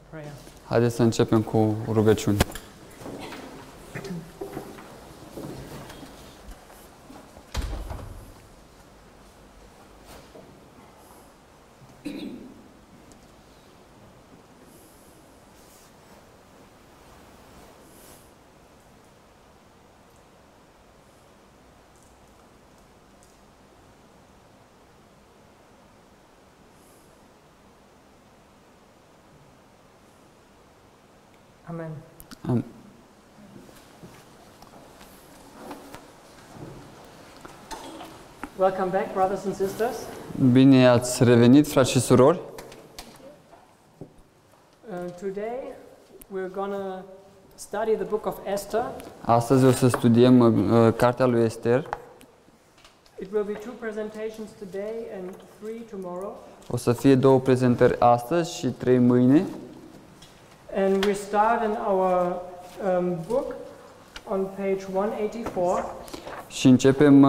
prayer. Haideți să începem cu rugăciune. Amen. Am- Welcome back, brothers and sisters. Bine ați revenit, frați și surori. Today we're gonna study the book of Esther. Astăzi o să studiem cartea lui Ester. It will be 2 presentations today and 3 tomorrow. O să fie 2 prezentări astăzi și 3 mâine. And we start in our book on page 184. Și începem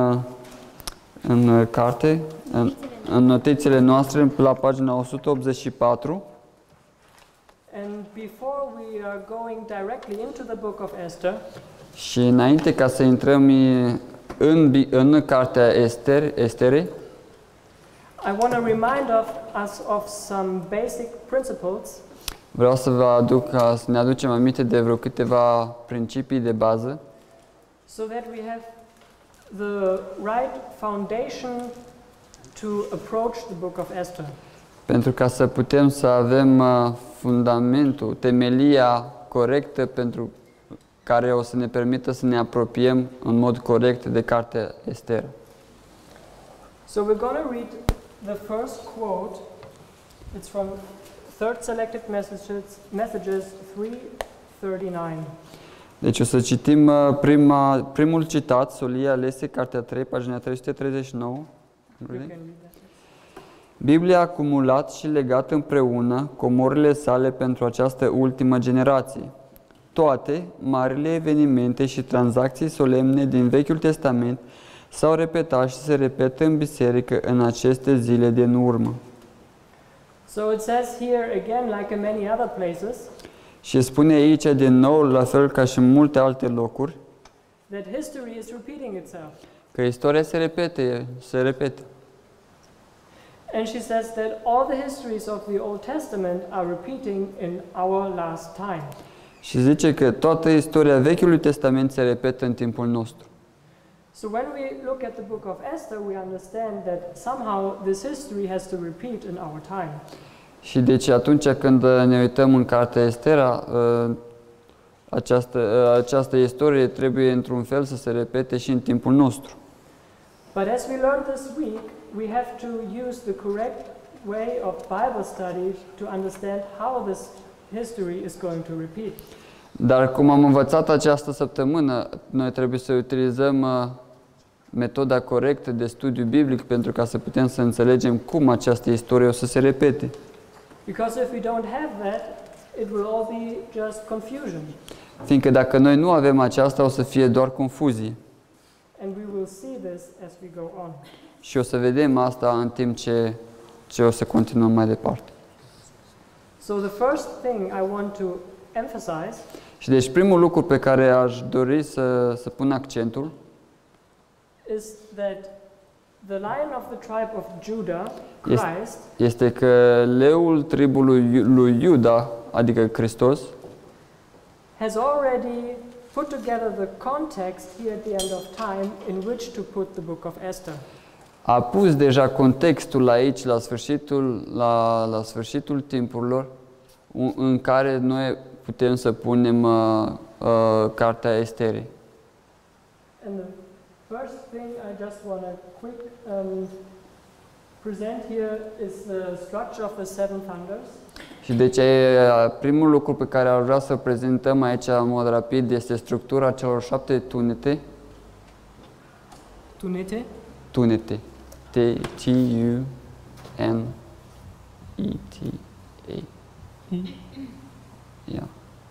în carte, în notițele noastre, la pagina 184. And before we are going directly into the book of Esther, Și înainte ca să intrăm în cartea Estere, I want to remind us of some basic principles vreau să vă aduc să ne aducem aminte de vreo câteva principii de bază, so that we have the right foundation to approach the book of Esther. pentru ca să putem să avem fundamentul, temelia corectă pentru care o să ne permită să ne apropiem în mod corect de cartea Ester. So we're going to read the first quote. It's from Third Selected Messages 339. Deci o să citim primul citat, Solia Alese, cartea 3, pagina 339. You can read that. Biblia a acumulat și legat împreună comorile sale pentru această ultimă generație. Toate marile evenimente și tranzacții solemne din Vechiul Testament s-au repetat și se repetă în biserică în aceste zile din urmă. So it says here again, like in many other places, Și spune aici din nou, la fel ca și în multe alte locuri, that history is repeating itself. că istoria se repete. And she says that all the histories of the Old Testament are repeating in our last time. Și zice că toată istoria Vechiului Testament se repetă în timpul nostru. So when we look at the book of Esther, we understand that somehow this history has to repeat in our time. Și atunci când ne uităm în cartea Estera, această istorie trebuie într-un fel să se repete și în timpul nostru. But as we learned this week, we have to use the correct way of Bible study to understand how this history is going to repeat. Dar cum am învățat această săptămână, noi trebuie să utilizăm metoda corectă de studiu biblic pentru ca să putem să înțelegem cum această istorie o să se repete. Because if we don't have that, it will all be just confusion. Fiindcă dacă noi nu avem aceasta, o să fie doar confuzie. And we will see this as we go on. Și o să vedem asta în timp ce o să continuăm mai departe. So the first thing I want to emphasize Și deci primul lucru pe care aș dori să pun accentul is that the Lion of the tribe of Judah, Christ, este că leul tribului lui Iuda, adică Hristos, has already put together the context here at the end of time in which to put the book of Esther. a pus deja contextul aici la sfârșitul timpurilor în care noi putem să punem cartea Esterei. And the first thing I just want to quick present here is the structure of the seven thunders. Și deci primul lucru pe care ar vrea să prezentăm aici în mod rapid este structura celor 7 tunete. Tunete. Tunete. T-U-N-E-T-A. Yeah.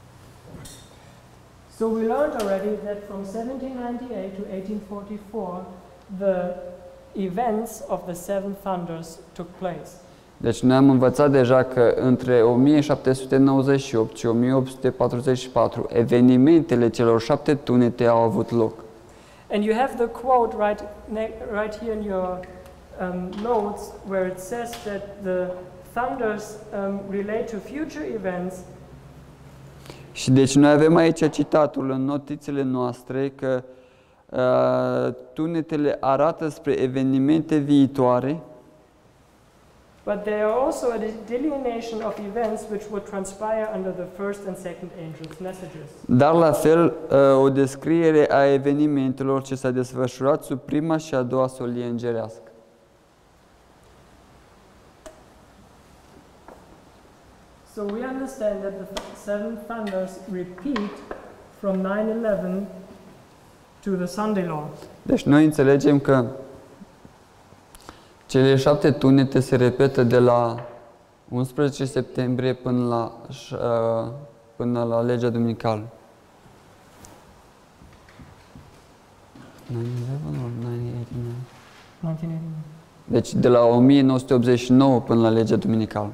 So we learned already that from 1798 to 1844, the events of the seven thunders took place. Deci noi am învățat deja că între 1798 și 1844 evenimentele celor 7 tunete au avut loc. And you have the quote right here in your notes where it says that the thunders relate to future events. Și deci noi avem aici citatul în notițele noastre că tunetele arată spre evenimente viitoare, but they are also a delineation of events which would transpire under the first and second angels' messages. dar la fel o descriere a evenimentelor ce s-a desfășurat sub prima și a doua solie îngerească. So we understand that the seven thunders repeat from 9/11 to the Sunday law. Deci noi înțelegem că cele 7 tunete se repetă de la 11 septembrie până la legea duminicală. 9/11 or 9/89? 1989. Deci de la 1989 până la legea duminicală.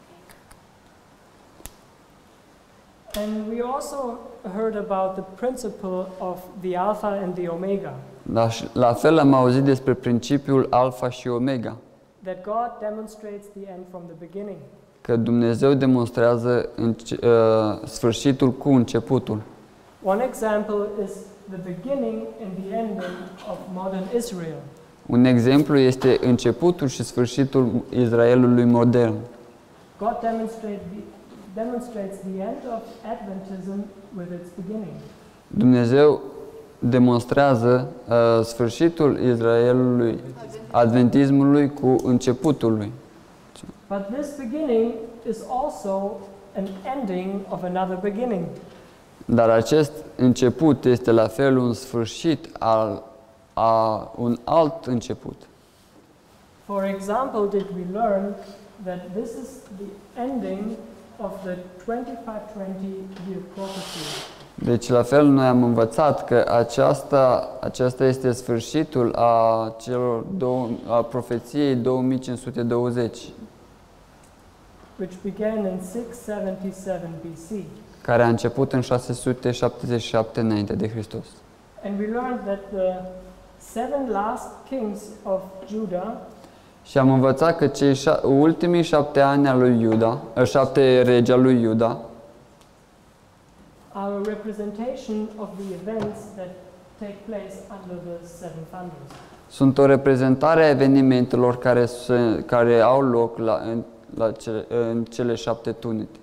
And we also heard about the principle of the Alpha and the Omega, Dar și la fel am auzit despre principiul Alfa și Omega, that God demonstrates the end from the beginning. că Dumnezeu demonstrează sfârșitul cu începutul. One example is the beginning and the ending of modern Israel. Un exemplu este începutul și sfârșitul Israelului modern. God demonstrates the end of Adventism with its beginning. Dumnezeu demonstrează sfârșitul Israelului, adventismului cu începutul lui. But this beginning is also an ending of another beginning. Dar acest început este la fel un sfârșit un alt început. For example, did we learn that this is the ending of the 2520 year prophecy. Deci la fel noi am învățat că aceasta este sfârșitul a profeției 2520, which began in 677 BC. care a început în 677 înainte de Hristos. And we learned that the 7 last kings of Judah Și am învățat că cei ultimii 7 ani al lui Iuda, 7 regi al lui Iuda, are a representation of the events that take place under the 7 thunders. sunt o reprezentare a evenimentelor care au loc în cele 7 tunete.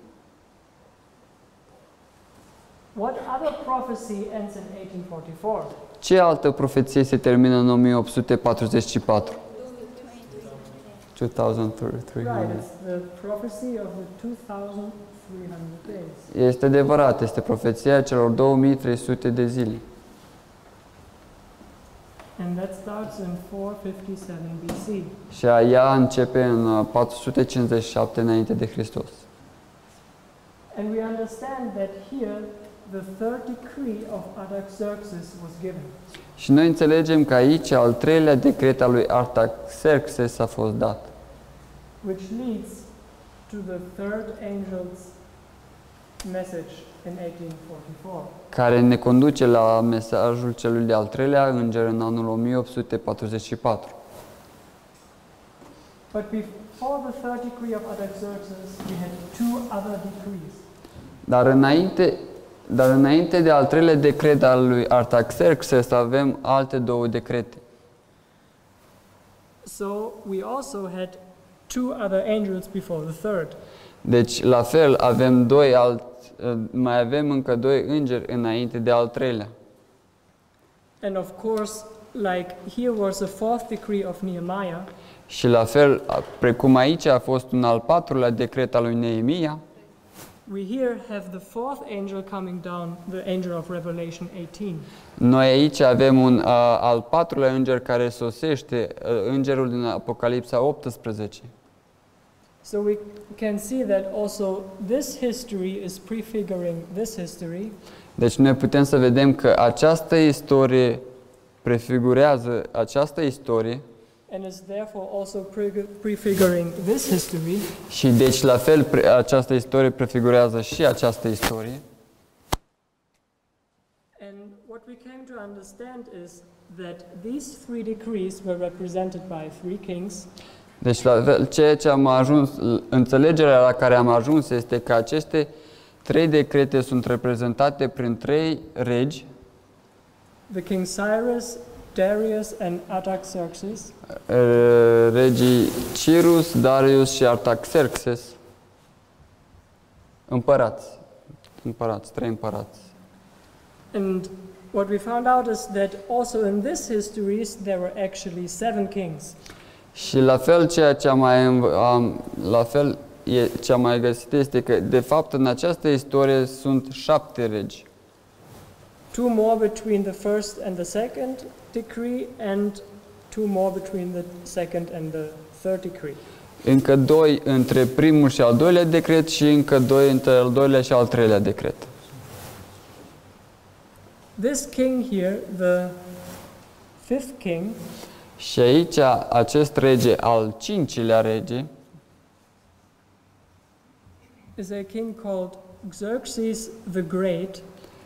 What other prophecy ends in 1844? Ce altă profeție se termină în 1844? 2300. Right, it's the prophecy of the 2300 days. Este adevărat, este profeția celor 2300 de zile. And that starts in 457 BC. Și ea începe în 457 înainte de Hristos. And we understand that here the third decree of Artaxerxes was given. Și noi înțelegem că aici al 3-lea decret al lui Artaxerxes a fost dat, which leads to the third angel's message in 1844. care ne conduce la mesajul celui de-al 3-lea înger în anul 1844. But before the third decree of Artaxerxes, we had 2 other decrees. Dar înainte de al 3-lea decret al lui Artaxerxes avem alte 2 decrete. So we also had 2 other angels before the third. Deci, la fel, mai avem încă 2 îngeri înainte de al 3-lea. And of course, like here was the fourth decree of Nehemiah, Și la fel, precum aici a fost un al 4-lea decret al lui Neemia, we here have the fourth angel coming down, the angel of Revelation 18. noi aici avem un al 4-lea înger care sosește, îngerul din Apocalipsa 18. So we can see that also this history is prefiguring this history. Deci noi putem să vedem că această istorie prefigurează această istorie and is therefore also prefiguring this history. Și deci la fel această istorie prefigurează și această istorie. And what we came to understand is that these three decrees were represented by three kings. Deci la fel, ceea ce am ajuns, înțelegerea la care am ajuns este că aceste trei decrete sunt reprezentate prin trei regi. The king Cyrus, Darius and Artaxerxes. Regii Cyrus, Darius și Artaxerxes. Împărați, trei împărați. And what we found out is that also in this histories there were actually 7 kings. Și la fel ce am mai găsit este că de fapt în această istorie sunt 7 regi. 2 more between the first and the second decree and 2 more between the second and the third decree. Încă 2 între primul și al doilea decret și încă 2 între al doilea și al treilea decret. This king here, the fifth king, și aici acest rege, al cincilea rege, is a king called Xerxes the Great.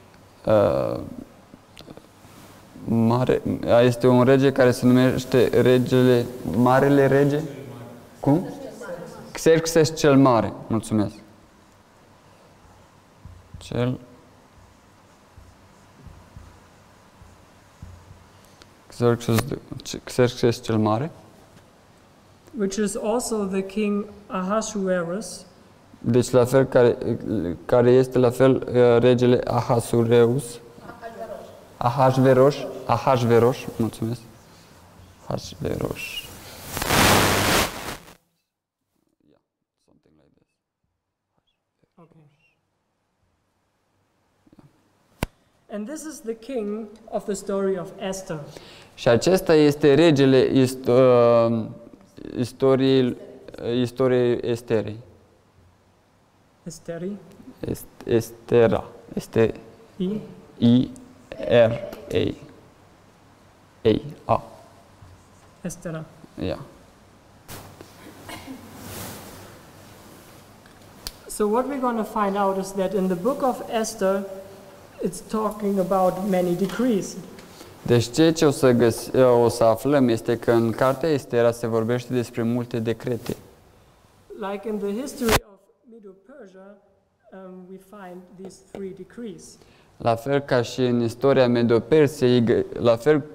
Este un rege care se numește Marele Rege? Cum? Xerxes cel Mare. Mulțumesc. Xerxes cel Mare. Which is also the king Ahasuerus. Deci la fel care este la fel regele Ahasuerus. Ahasveros, mulțumesc. Ahasveros. Something like this. Okay. And this is the king of the story of Esther. Și acesta este regele istoriei Esterei. Esteri? Estera. I-R-A. Estera. Yeah. So what we're going to find out is that in the book of Esther, it's talking about many decrees. Deci ceea ce o să aflăm este că în cartea Estera se vorbește despre multe decrete. Like in the history of Medo-Persia, we find these 3 decrees. La fel ca și în istoria Medo-Persiei, la fel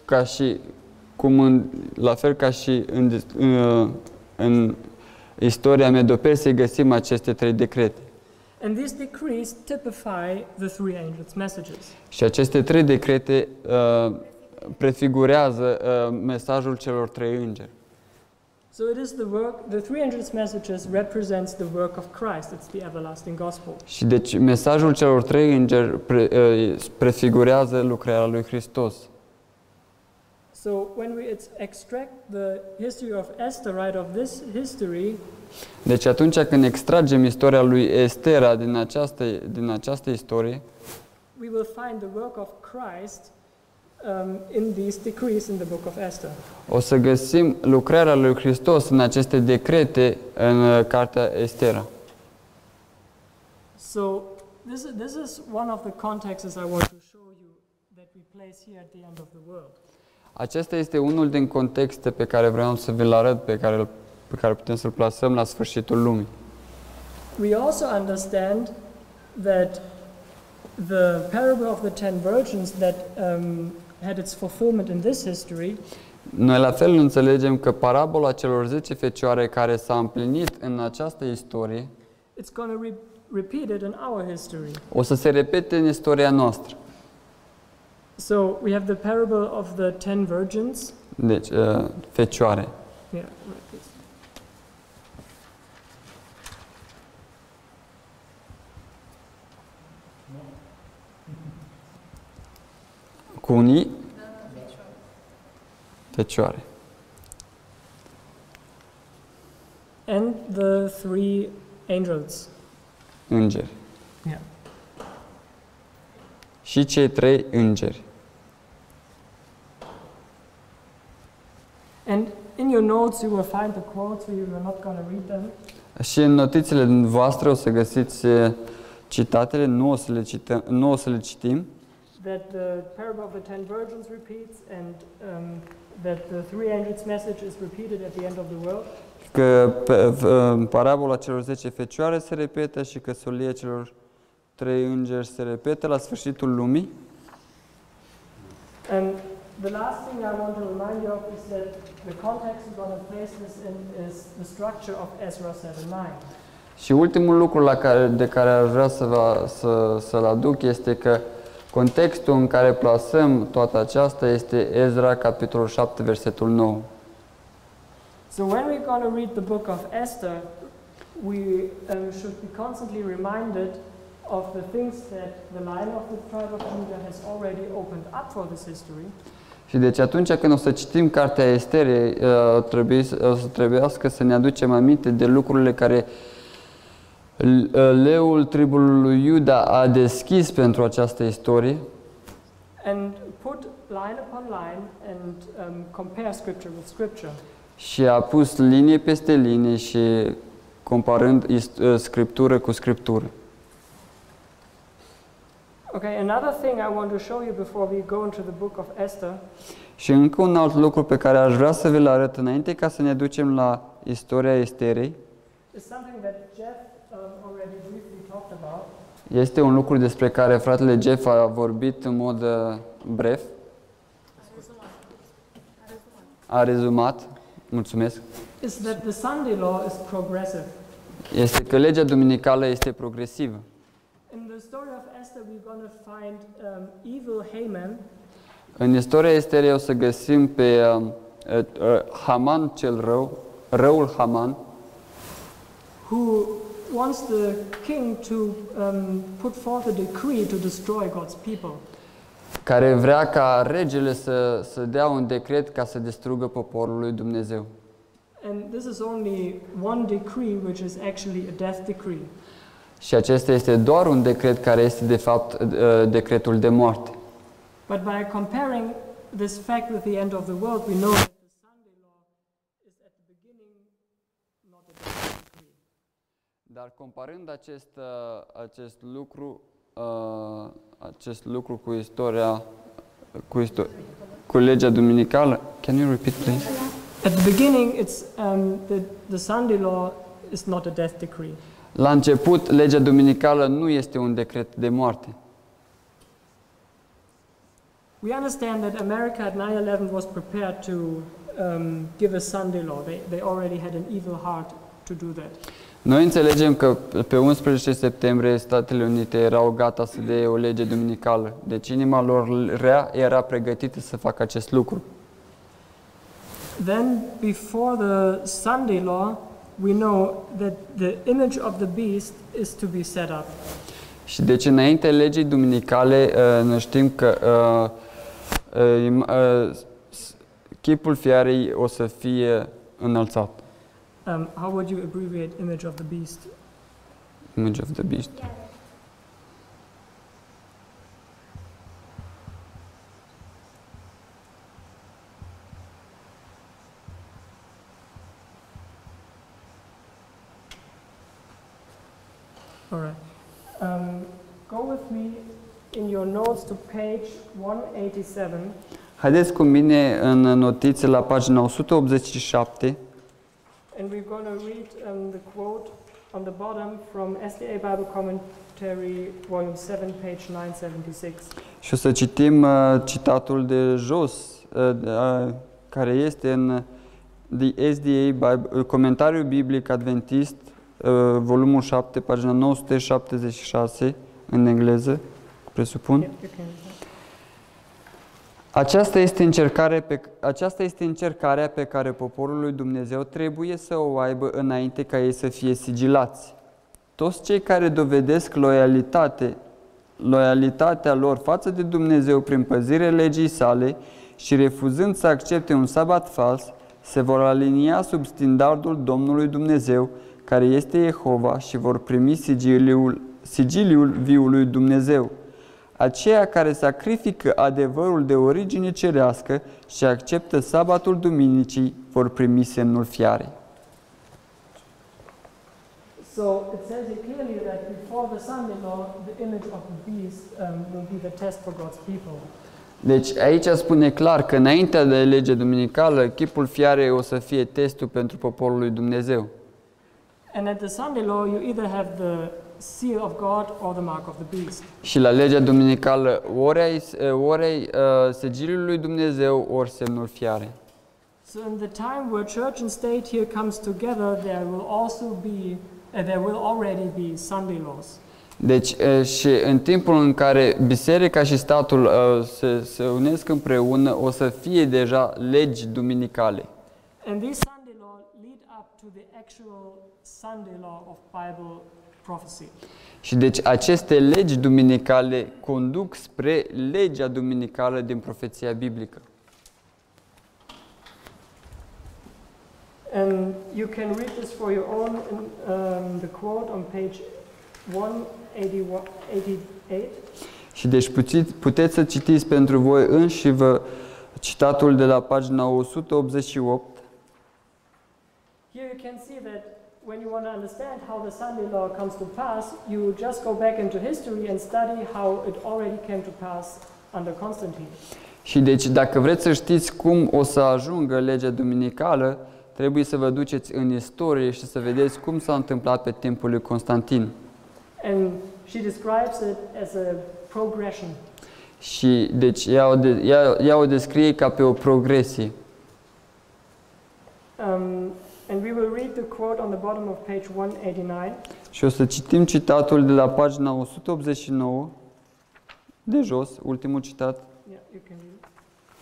ca și în istoria Medo-Persiei găsim aceste 3 decrete. And these decrees typify the 3 angels' messages. Și aceste 3 decrete prefigurează mesajul celor 3 îngeri. So it is the 3 angels' messages represents the work of Christ. It's the everlasting gospel. Și deci mesajul celor 3 îngeri prefigurează lucrarea lui Hristos. So when we extract the history of Esther right of this history, deci atunci când extragem istoria lui Estera din această istorie, we will find the work of Christ in these decrees in the book of Esther. O să găsim lucrarea lui Hristos în aceste decrete în cartea Estera. So this is one of the contexts I want to show you that we place here at the end of the world. Acesta este unul din contexte pe care vreau să vi-l arăt, pe care putem să-l plasăm la sfârșitul lumii. We also understand that the parable of the 10 virgins that had its fulfillment in this history. Noi la fel înțelegem că parabola celor 10 fecioare care s-a împlinit în această istorie, it's going to repeated in our history. O să se repete în istoria noastră. So we have the parable of the 10 virgins. Deci, fecioare. Yeah, like this. Cu unii fecioare. And the 3 angels. Îngeri. Yeah. Și cei 3 îngeri. And in your notes you will find the quotes, we are not going to read them. Și în notițele voastre o să găsiți citatele, nu o să le citim. That the parable of the 10 virgins repeats and that the three angels message is repeated at the end of the world. Că parabola celor 10 fecioare se repetă și că solia celor 3 îngeri se repetă la sfârșitul lumii. And the last thing I want to remind you of is that the context we're going to place this in is the structure of Ezra 7:9. Și ultimul lucru de care aș vrea să-l aduc este că contextul în care plasăm toată aceasta este Ezra, capitolul 7, versetul 9. So when we're going to read the book of Esther, we should be constantly reminded of the things that the line of the tribe of Judah has already opened up for this history. Și deci atunci când o să citim cartea Estere, o să trebuiască să ne aducem aminte de lucrurile care leul tribului lui Iuda a deschis pentru această istorie. And put line upon line and compare scripture with scripture. Și a pus linie peste linie și comparând scriptură cu scriptură. Okay, another thing I want to show you before we go into the book of Esther. Și încă un alt lucru pe care aș vrea să vi-l arăt înainte ca să ne ducem la istoria Esterei. Is something that Jeff already briefly talked about. Este un lucru despre care fratele Jeff a vorbit în mod bref. A rezumat. Mulțumesc. Is that the Sunday law is progressive. Este că legea duminicală este progresivă. In the story of Esther we're going to find evil Haman. În istoria Esterei o să găsim pe Haman cel rău, răul Haman, who wants the king to put forth a decree to destroy God's people. care vrea ca regele să dea un decret ca să distrugă poporul lui Dumnezeu. And this is only one decree which is actually a death decree. Și acesta este doar un decret care este de fapt decretul de moarte. But by comparing this fact with the end of the world, we know that the Sunday law is at the beginning not a death decree. Dar comparând acest lucru cu istoria cu legea duminicală, can you repeat please? At the beginning, it's the Sunday law is not a death decree. La început, legea duminicală nu este un decret de moarte. We understand that America at 9/11 was prepared to give a Sunday law. They already had an evil heart to do that. Noi înțelegem că pe 11 septembrie Statele Unite erau gata să dea o lege duminicală. Deci inima lor rea era pregătită să facă acest lucru. Then, before the Sunday law, we know that the image of the beast is to be set up. Și deci înainte legii duminicale, noi știm că chipul fiarei o să fie înălțat. How would you abbreviate image of the beast? Image of the beast. All right. Go with me in your notes to page 187. Haideți cu mine în notițe la pagina 187. And we're going to read the quote on the bottom from SDA Bible Commentary, Volume 7, page 976. Și o să citim citatul de jos, care este în The SDA Bible, Comentariul Biblic Adventist, volumul 7, pagina 976, în engleză, presupun. Yep, you can. Aceasta este încercarea pe care poporul lui Dumnezeu trebuie să o aibă înainte ca ei să fie sigilați. Toți cei care dovedesc loialitatea lor față de Dumnezeu prin păzirea legii sale și refuzând să accepte un sabat fals, se vor alinia sub standardul Domnului Dumnezeu, care este Jehova, și vor primi sigiliul viului Dumnezeu. Aceia care sacrifică adevărul de origine cerească și acceptă sabatul duminicii vor primi semnul fiarei. So it says here clearly that before the Sunday law, the image of the beast will be the test for God's people. Deci aici spune clar că înainte de legea duminicală, chipul fiarei o să fie testul pentru poporul lui Dumnezeu. And at the Sunday law, you either have the seal of God or the mark of the beast. Și la legea duminicală ori ai sigiliul lui Dumnezeu, ori semnul fiarei. So in the time where church and state here comes together, there will already be Sunday laws. Deci și în timpul în care biserica și statul se unesc împreună, o să fie deja legi duminicale. And these Sunday laws lead up to the actual Sunday law of Bible prophecy. Și deci aceste legi duminicale conduc spre legea duminicală din profeția biblică. And you can read this for your own, the quote on page 188. Și deci puteți să citiți pentru voi înșivă citatul de la pagina 188. Here you can see that when you want to understand how the Sunday law comes to pass, you just go back into history and study how it already came to pass under Constantine. Și deci dacă vreți să știți cum o să ajungă legea duminicală, trebuie să vă duceți în istorie și să vedeți cum s-a întâmplat pe timpul lui Constantin. And she describes it as a progression. Și deci ea o descrie ca pe o progresie. And we will read the quote on the bottom of page 189. Și o să citim citatul de la pagina 189 de jos, ultimul citat. Yeah, you can read it.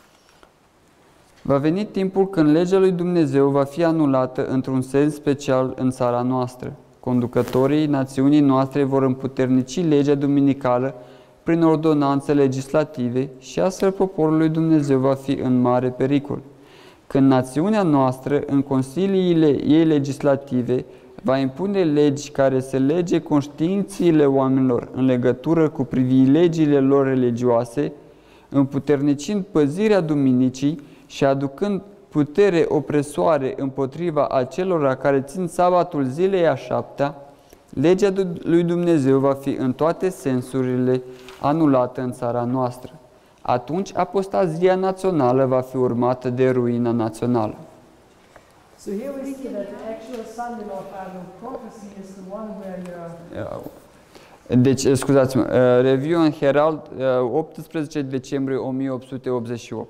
Va veni timpul când legea lui Dumnezeu va fi anulată într-un sens special în țara noastră. Conducătorii națiunii noastre vor împuternici legea duminicală prin ordonanțe legislative și astfel poporul lui Dumnezeu va fi în mare pericol. Când națiunea noastră, în consiliile ei legislative, va impune legi care să lege conștiințele oamenilor în legătură cu privilegiile lor religioase, împuternicind păzirea duminicii și aducând putere opresoare împotriva acelora care țin sabatul zilei a șaptea, legea lui Dumnezeu va fi în toate sensurile anulată în țara noastră. Atunci apostazia națională va fi urmată de ruina națională. So here we see that the actual Sunday law Bible prophecy is the one where Deci, scuzați-mă, Review and Herald, 18 decembrie 1888.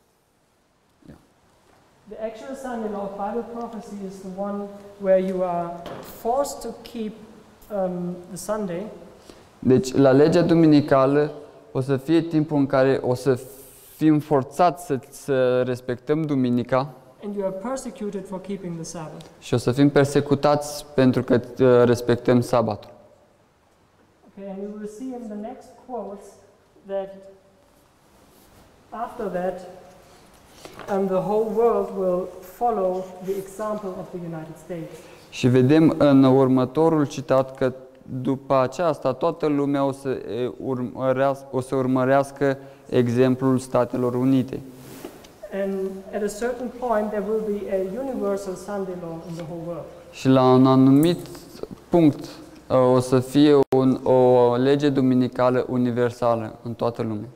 the actual Sunday law Bible prophecy is the one where you are forced to keep the Sunday. Deci, la legea duminicală o să fie timpul în care o să fim forțați să respectăm duminica. And you are persecuted for keeping the Sabbath. Și o să fim persecutați pentru că respectăm sabatul. Okay, and you will see in the next quotes that after that the whole world will follow the example of the United States. Și vedem în următorul citat că după aceasta toată lumea o să urmărească exemplul Statelor Unite. And at a certain point there will be a universal Sunday law in the whole world. Și la un anumit punct o să fie o lege duminicală universală în toată lumea.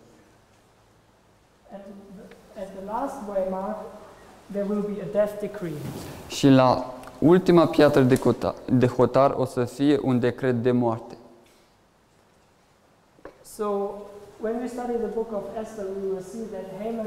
At the last waymark there will be a death decree. Și la ultima piatră de hotar o să fie un decret de moarte. So when we study the book of Esther, we will see that Haman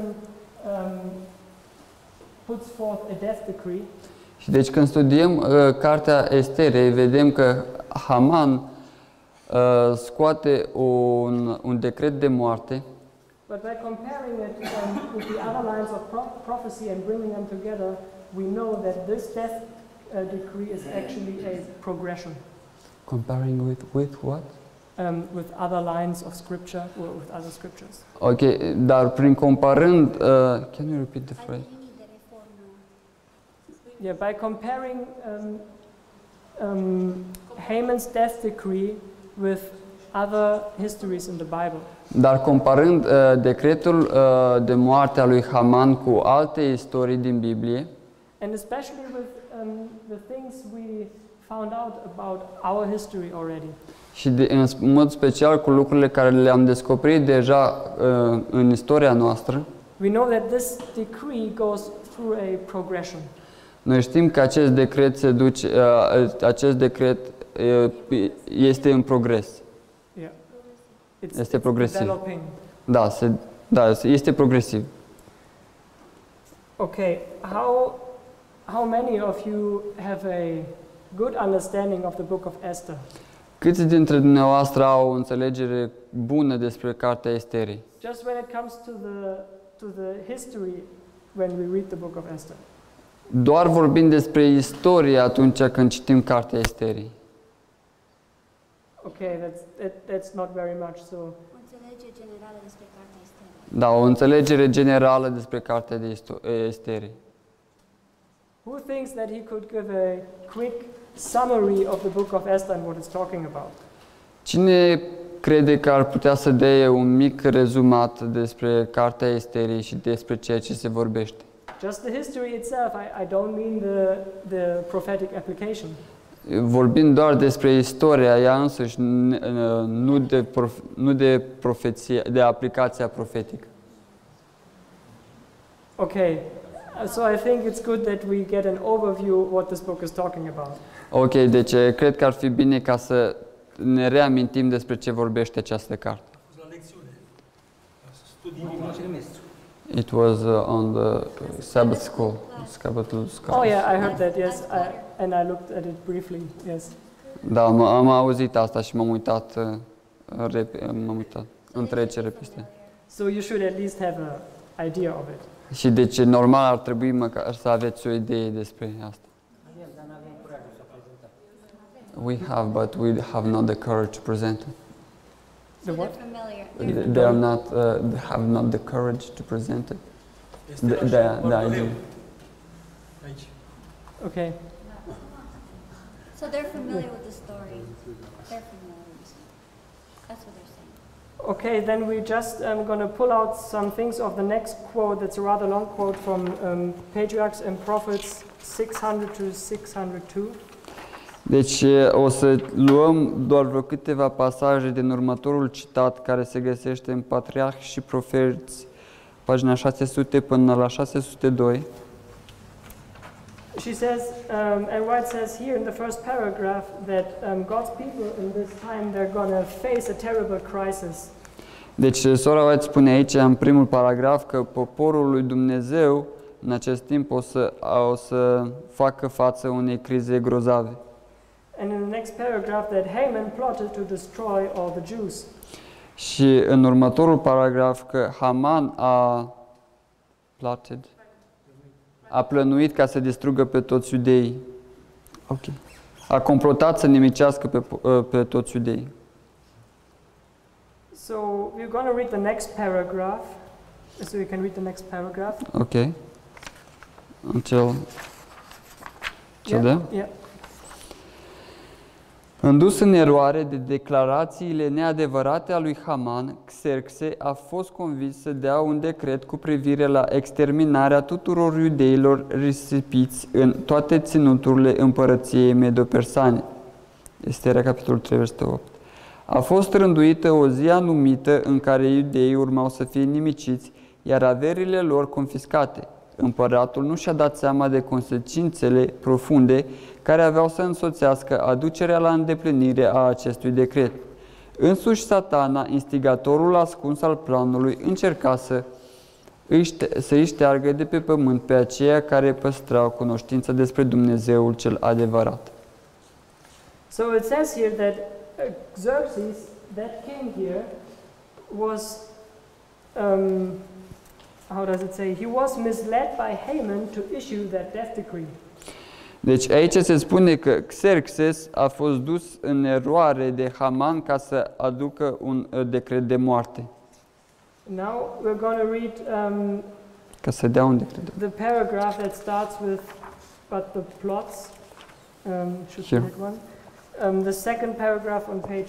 puts forth a death decree. Și deci când studiem cartea Esterei, vedem că Haman scoate un decret de moarte. But by comparing it with the other lines of prophecy and bringing them together, we know that this death decree is actually a progression. Comparing with what? With other lines of scripture or with other scriptures. Ok, dar prin comparând, can you repeat the phrase? Yeah, by comparing Haman's death decree with other histories in the Bible. Dar comparând decretul de moarte a lui Haman cu alte istorii din Biblie, And especially with the things we found out about our history already. Și în mod special cu lucrurile care le-am descoperit deja în istoria noastră. We know that this decree goes through a progression. Noi știm că acest decret este în progres. Yeah. Este progresiv. Developing. Da, este progresiv. Okay, how many of you have a good understanding of the book of Esther? Câți dintre dumneavoastră au o înțelegere bună despre cartea Esterii? Just when it comes to the history when we read the book of Esther. Doar vorbim despre istorie atunci când citim cartea Esterii. Okay, that's not very much. So O înțelegere generală despre cartea Esterii. Da, o înțelegere generală despre cartea de Esterii. who thinks that he could give a quick summary of the book of Esther and what it's talking about? Cine crede că ar putea să dea un mic rezumat despre cartea Esterii și despre ceea ce se vorbește? Just the history itself, I don't mean the prophetic application. Vorbind doar despre istoria ea însăși, nu de profeție, de aplicația profetică. Okay, so I think it's good that we get an overview what this book is talking about. Ok, deci cred că ar fi bine ca să ne reamintim despre ce vorbește această carte. It was on the Sabbath school. Oh yeah, I heard that, yes, and I looked at it briefly, yes. Da, am auzit asta și m-am uitat în trecere peste. So you should at least have an idea of it. Și deci normal ar trebui măcar să aveți o idee despre asta. We have, but we have not the courage to present it. The what? They are not, have not the courage to present it. The idea. Okay. So they're familiar with the story. They're familiar with it. That's what they're saying. Okay, then we just going to pull out some things of the next quote. That's a rather long quote from Patriarchs and Prophets 600 to 602. Deci o să luăm doar vreo câteva pasaje din următorul citat care se găsește în Patriarhi și Profeți, pagina 600 până la 602. She says, and White says here in the first paragraph that God's people in this time, they're going to face a terrible crisis. Deci sora White spune aici în primul paragraf că poporul lui Dumnezeu în acest timp o să facă față unei crize grozave. And in the next paragraph that Haman plotted to destroy all the Jews. Și în următorul paragraf că Haman a plănuit ca să distrugă pe toți iudeii. Okay. A complotat să nimicească pe toți iudeii. So we're going to read the next paragraph. So you can read the next paragraph. Ok. Cel de? Yeah. Îndus în eroare de declarațiile neadevărate a lui Haman, Xerxe a fost convins să dea un decret cu privire la exterminarea tuturor iudeilor risipiți în toate ținuturile împărăției medo-persane. Esterea, capitolul 3, versetul 8. A fost rânduită o zi anumită în care iudeii urmau să fie nimiciți, iar averile lor confiscate. Împăratul nu și-a dat seama de consecințele profunde care aveau să însoțească aducerea la îndeplinire a acestui decret. Însuși Satana, instigatorul ascuns al planului, încerca să îi șteargă de pe pământ pe aceia care păstrau cunoștința despre Dumnezeul cel adevărat. So it says here that Xerxes, that king here, was how does it say? He was misled by Haman to issue that death decree. Deci aici se spune că Xerxes a fost dus în eroare de Haman ca să aducă un decret de moarte. Now we're going to read ca să dea un decret. The paragraph that starts with but the plots should be that one. The second paragraph on page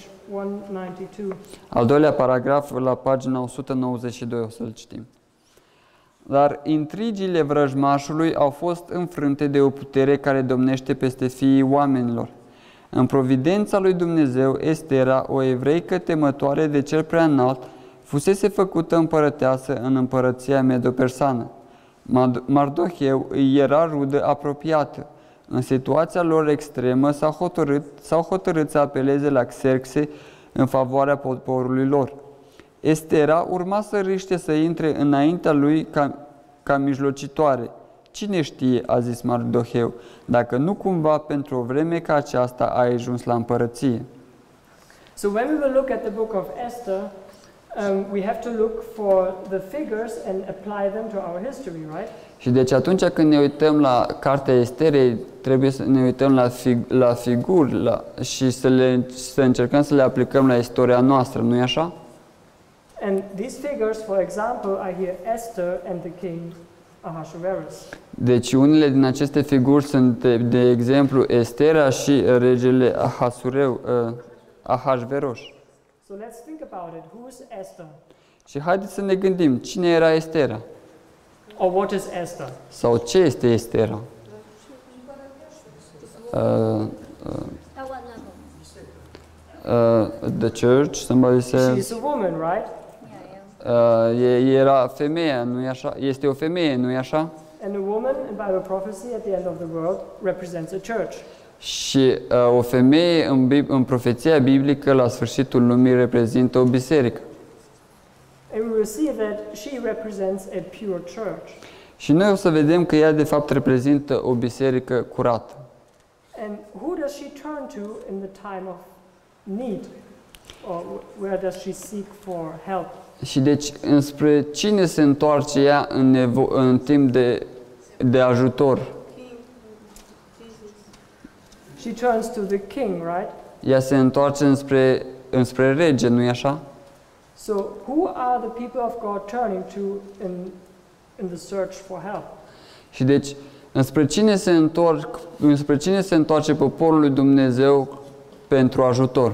192. Al doilea paragraf la pagina 192 o să-l citim. Dar intrigile vrăjmașului au fost înfrânte de o putere care domnește peste fiii oamenilor. În providența lui Dumnezeu, Estera, o evreică temătoare de cel prea înalt, fusese făcută împărăteasă în împărăția medo-persană. Mardoheu îi era rudă apropiată. În situația lor extremă s-au hotărât să apeleze la Xerxe în favoarea poporului lor. Estera urma să riște să intre înaintea lui ca mijlocitoare. Cine știe, a zis Mardoheu, dacă nu cumva pentru o vreme ca aceasta a ajuns la împărăție. So when we will look at the book of Esther, we have to look for the figures and apply them to our history, right? Și deci atunci când ne uităm la cartea Esterei, trebuie să ne uităm la figuri și să încercăm să le aplicăm la istoria noastră, nu-i așa? And these figures, for example, are here Esther and the king Ahasuerus. Deci unele din aceste figuri sunt, de exemplu, Estera și regele Ahasveros. So let's think about it. Who's Esther? Și haideți să ne gândim, cine era Estera? Or what is Esther? Sau ce este Estera? At what level? The church, somebody says. She's a woman, right? Era femeia, nu-i așa? Este o femeie, nu-i așa? And a woman in Bible prophecy at the end of the world represents a church. Și o femeie în profeția biblică la sfârșitul lumii reprezintă o biserică. And we will see that she represents a pure church. Și noi o să vedem că ea de fapt reprezintă o biserică curată. And who does she turn to in the time of need? Or where does she seek for help? Și deci înspre cine se întoarce ea în timp de ajutor? She turns to the king, right? Ea se întoarce înspre rege, nu-i așa? So who are the people of God turning to in the search for help? Și deci înspre cine se întoarce poporul lui Dumnezeu pentru ajutor?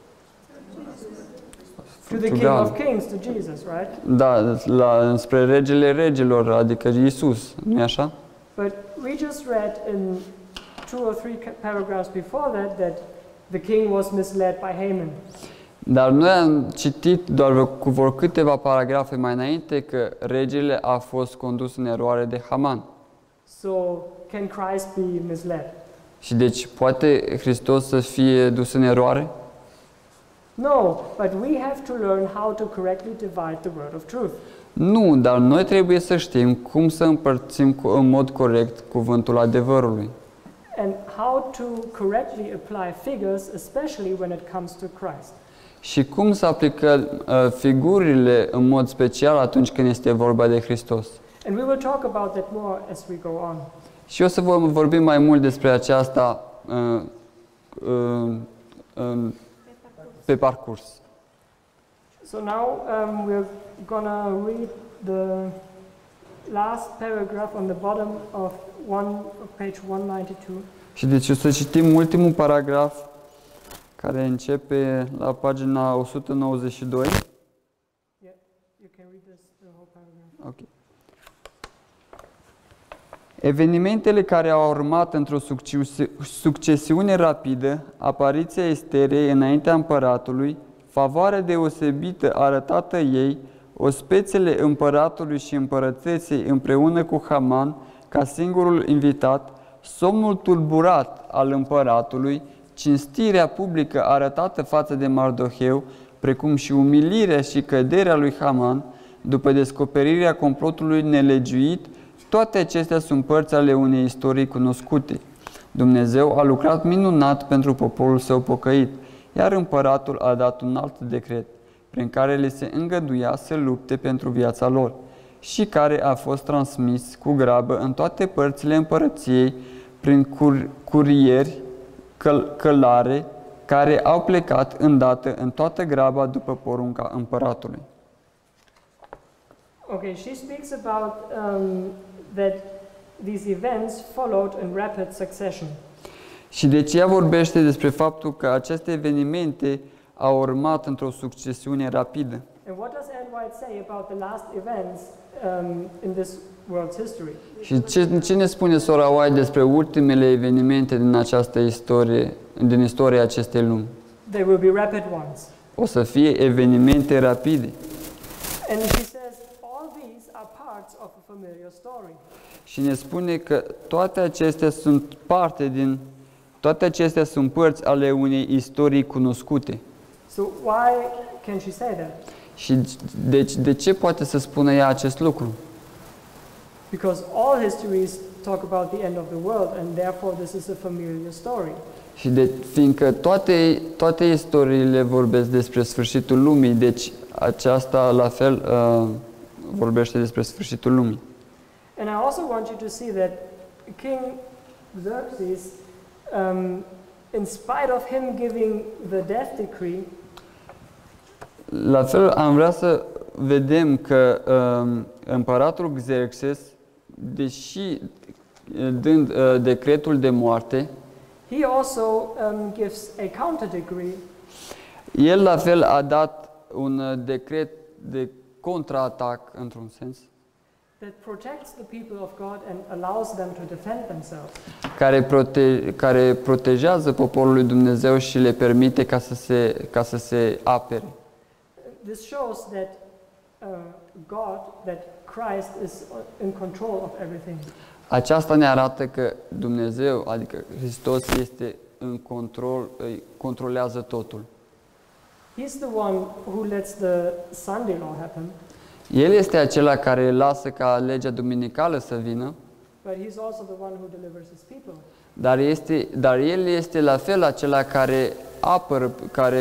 To the King of Kings, to Jesus, right? Da, înspre regele regilor, adică Iisus, nu-i așa? But we just read in 2 or 3 paragraphs before that the king was misled by Haman. Dar noi am citit doar cu vor câteva paragrafe mai înainte că regele a fost condus în eroare de Haman. So can Christ be misled? Și deci poate Hristos să fie dus în eroare? No, but we have to learn how to correctly divide the word of truth. Nu, dar noi trebuie să știm cum să împărțim în mod corect cuvântul adevărului. And how to correctly apply figures, especially when it comes to Christ. Și cum să aplicăm figurile în mod special atunci când este vorba de Hristos. And we will talk about that more as we go on. Și o să vorbim mai mult despre aceasta pe parcurs. So now we're gonna read the last paragraph on the bottom of page 192. Și deci o să citim ultimul paragraf care începe la pagina 192. Yeah, you can read the whole paragraph. Okay. Evenimentele care au urmat într-o succesiune rapidă, apariția Esterei înaintea împăratului, favoarea deosebită arătată ei, ospețele împăratului și împărățeței împreună cu Haman ca singurul invitat, somnul tulburat al împăratului, cinstirea publică arătată față de Mardoheu, precum și umilirea și căderea lui Haman, după descoperirea complotului nelegiuit, toate acestea sunt părți ale unei istorii cunoscute. Dumnezeu a lucrat minunat pentru poporul său pocăit, iar împăratul a dat un alt decret, prin care le se îngăduia să lupte pentru viața lor și care a fost transmis cu grabă în toate părțile împărăției prin curieri călare care au plecat îndată în toată graba după porunca împăratului. Okay, she speaks about that these events followed in rapid succession. Și deci ea vorbește despre faptul că aceste evenimente au urmat într-o succesiune rapidă. And what does Ellen White say about the last events in this world's history? Și ce ne spune sora White despre ultimele evenimente din această istorie, din istoria acestei lumi? They will be rapid ones. O să fie evenimente rapide. And she says all these are parts of a familiar story. Și ne spune că toate acestea sunt părți ale unei istorii cunoscute. So why can she say that? Și deci de ce poate să spună ea acest lucru? Because all histories talk about the end of the world, and therefore this is a familiar story. Și fiindcă toate istoriile vorbesc despre sfârșitul lumii, deci aceasta la fel vorbește despre sfârșitul lumii. And I also want you to see that King Xerxes, in spite of him giving the death decree, la fel am vrea să vedem că împăratul Xerxes, deși dând decretul de moarte, he also gives a counter decree. El la fel a dat un decret de contraatac într-un sens, That protects the people of God and allows them to defend themselves. care protejează poporul lui Dumnezeu și le permite ca să se apere. This shows that that Christ is in control of everything. Aceasta ne arată că Dumnezeu, adică Hristos, este în control, controlează totul. He's the one who lets the Sunday law happen. El este acela care lasă ca legea duminicală să vină, But he's also the one who delivers his people. dar el este la fel acela care apără,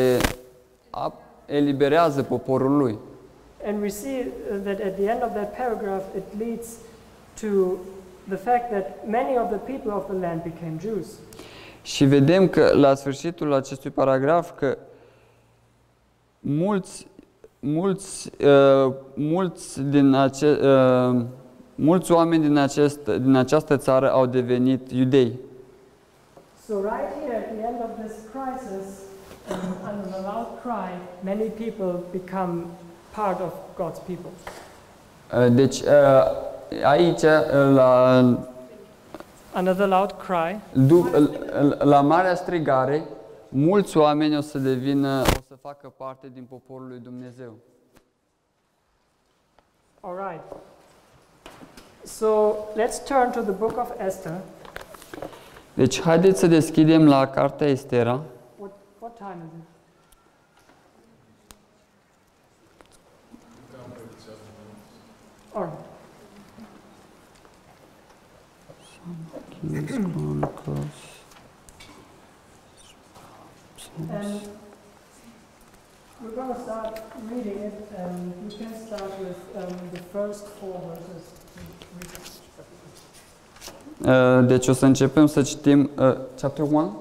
eliberează poporul lui. And we see that at the end of that paragraph it leads to the fact that many of the people of the land became Jews. Și vedem că la sfârșitul acestui paragraf că mulți oameni din această țară au devenit iudei. So right here at the end of this crisis, under a loud cry, many people become part of God's people. Deci aici Under the loud cry, la marea strigare, mulți oameni o să facă parte din poporul lui Dumnezeu. all right. So let's turn to the book of Esther. Deci haideți să deschidem la cartea Estera. What time is it? All right. And we're going to start reading it, and you can start with the first 4 verses. Deci o să începem să citim chapter 1.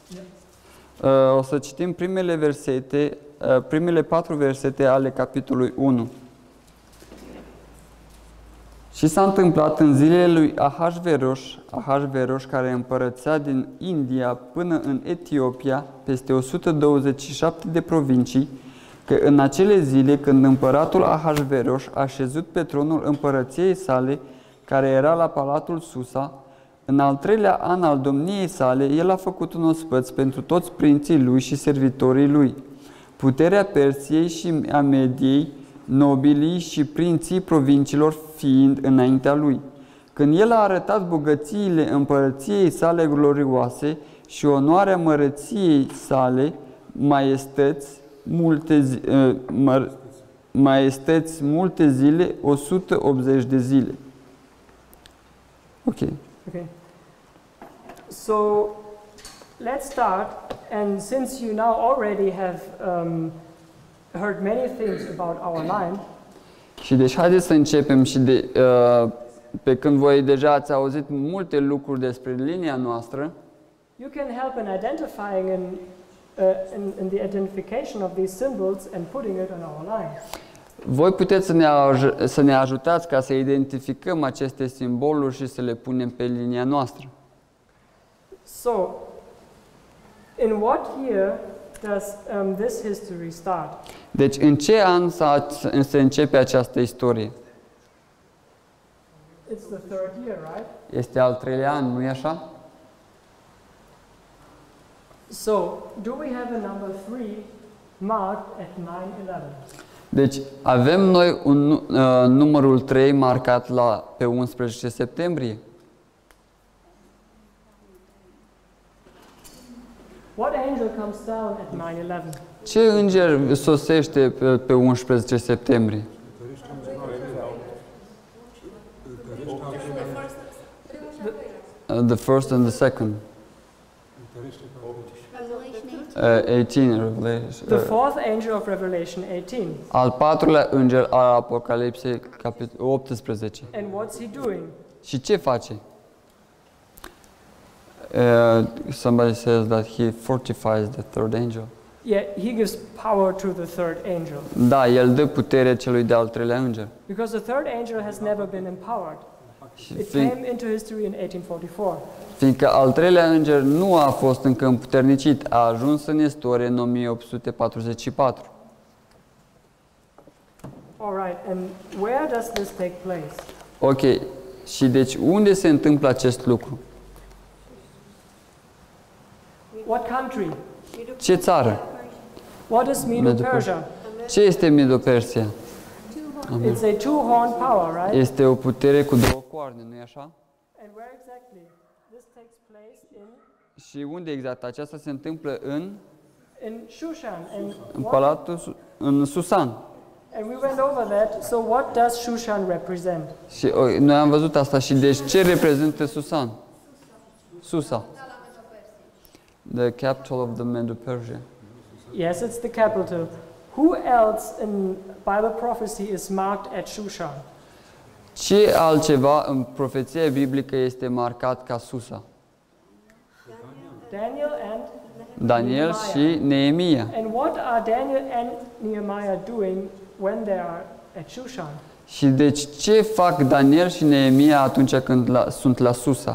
O să citim primele 4 versete ale capitolului 1. Și s-a întâmplat în zilele lui Ahasveros, care împărățea din India până în Etiopia, peste 127 de provincii, că în acele zile, când împăratul Ahasveros a șezut pe tronul împărăției sale, care era la Palatul Susa, în al 3-lea an al domniei sale, el a făcut un ospăț pentru toți prinții lui și servitorii lui. Puterea Persiei și a Mediei, nobilii și prinții provinciilor fiind înaintea lui. Când el a arătat bogățiile împărăției sale glorioase și onoarea măreției sale, maestăți multe zile, 180 de zile. Okay. So let's start, and since you now already have heard many things about our line, și deci haideți să începem și pe când voi deja ați auzit multe lucruri despre linia noastră, you can help in identifying in the identification of these symbols and putting it on our line. Voi puteți să ne ajutați ca să identificăm aceste simboluri și să le punem pe linia noastră. So, in what year does this history start? Deci, în ce an se începe această istorie? It's the third year, right? Este al treilea an, nu-i așa? So, do we have a number 3 marked at 9/11? Deci, avem noi numărul 3 marcat pe 11 septembrie. What angel comes down at 9/11? Ce înger sosește pe 11 septembrie? The first and the second. Revelation 18, Revelation. The fourth angel of Revelation 18. Al patrulea înger al Apocalipsei, capitolul 18. And what's he doing? Și ce face? Somebody says that he fortifies the third angel. Yeah, he gives power to the third angel. Da, el dă putere celui de-al treilea înger. Because the third angel has never been empowered. Și It came into history in 1844. fiindcă al treilea înger nu a fost încă împuternicit, a ajuns în istorie în 1844. All right, and where does this take place? Ok, și deci unde se întâmplă acest lucru? What country? Ce țară? What is Medo-Persia? Ce este Medo-Persia? It's a two-horned power, right? Este o putere cu două coarne, nu-i așa? And where exactly? This takes place Și unde exact? Aceasta se întâmplă in Shushan. în palatul, în Susan. And we went over that. So what does Shushan represent? Și noi am văzut asta. Și deci ce reprezintă Susan? Susa. The capital of the Medo-Persia. Yes, it's the capital. Who else in Bible prophecy is marked at Shushan? Ce altceva în profeția biblică este marcat ca Susa? Daniel and Daniel și Neemia. And what are Daniel and Nehemiah doing when they are at Shushan? Și deci ce fac Daniel și Neemia atunci când sunt la Susa?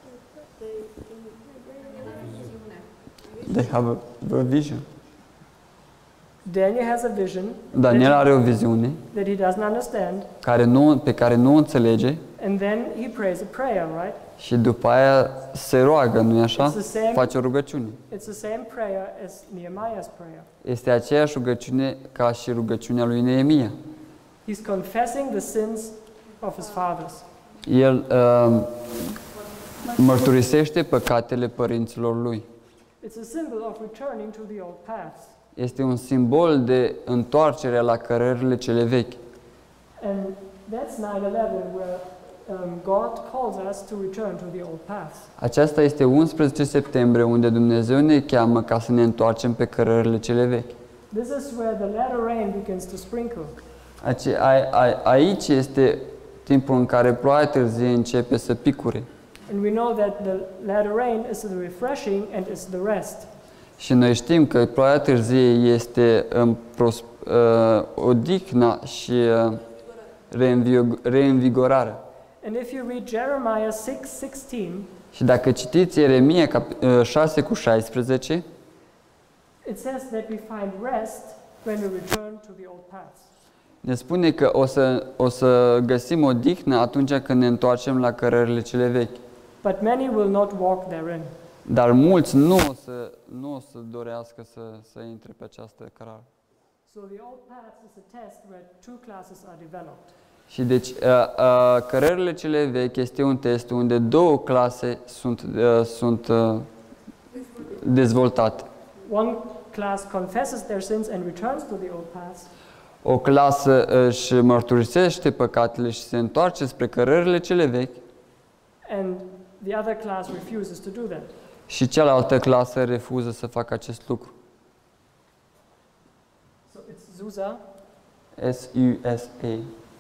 They have a vision. Daniel has a vision Daniel are o viziune that he doesn't understand, pe care nu o înțelege and then he prays a prayer, right? și după aia se roagă, nu-i așa? It's the same- Face o rugăciune. It's the same prayer as Nehemiah's prayer. Este aceeași rugăciune ca și rugăciunea lui Neemia. He's confessing the sins of his fathers. El mărturisește păcatele părinților lui. It's a symbol of returning to the old paths. Este un simbol de întoarcere la cărările cele vechi. And that's 9/11, where God calls us to return to the old paths. Aceasta este 11 septembrie, unde Dumnezeu ne cheamă ca să ne întoarcem pe cărările cele vechi. This is where the latter rain begins to sprinkle. Aici este timpul în care ploaia târzie începe să picure. And we know that the latter rain is the refreshing and is the rest. Și noi știm că ploaia târzie este odihna și reînvigorare. And if you read Jeremiah 6:16, Și dacă citiți Ieremia 6:16, it says that we find rest when we return to the old paths. ne spune că o să găsim odihnă atunci când ne întoarcem la cărările cele vechi. But many will not walk therein. Dar mulți nu o să dorească să intre pe această cărare. So the old paths is a test where two classes are developed. Și deci cărările cele vechi este un test unde două clase sunt dezvoltate. One class confesses their sins and returns to the old paths. O clasă își mărturisește păcatele și se întoarce spre cărările cele vechi, And the other class refuses to do that. și cealaltă clasă refuză să facă acest lucru. So it's Susa. S-U-S-A.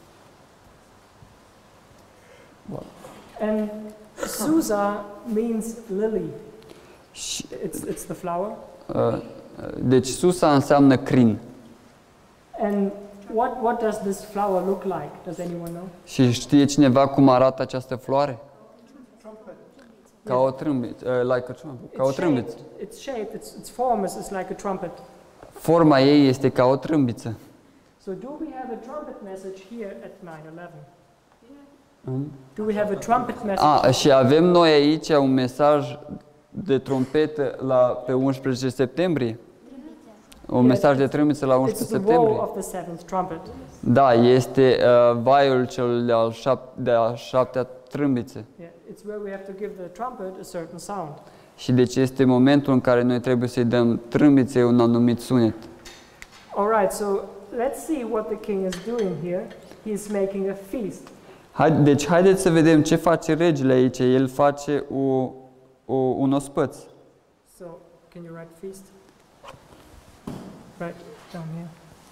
And Susa means lily. Și, It's the flower. deci Susa înseamnă crin. And what does this flower look like? Does anyone know? Și știe cineva cum arată această floare? Ca o trâmbiță, like a trumpet, ca o trâmbiță. It's shaped, its form is like a trumpet. Forma ei este ca o trâmbiță. So do we have a trumpet message here at 9/11? Do we have a trumpet message? Și avem noi aici un mesaj de trompetă pe 11 septembrie? Un mesaj de trâmbiță la 11 It's the woe septembrie? of the seventh trumpet. Da, este vaiul cel de-a șaptea trâmbițe. Yeah, it's where we have to give the trumpet a certain sound. Și deci este momentul în care noi trebuie să-i dăm trâmbiței un anumit sunet. All right, so let's see what the king is doing here. He's making a feast. Deci haideți să vedem ce face regele aici. El face un ospăț. So, can you write feast? Right down here.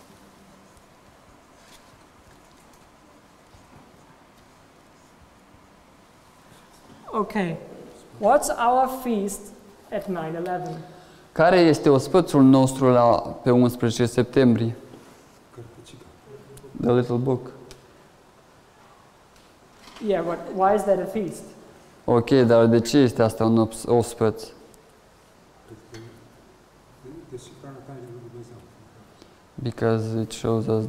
Okay, what's our feast at 9/11? Care este ospățul nostru pe 11 septembrie? The Little Book. Yeah, but why is that a feast? Ok, dar de ce este asta un ospăț? Because it shows us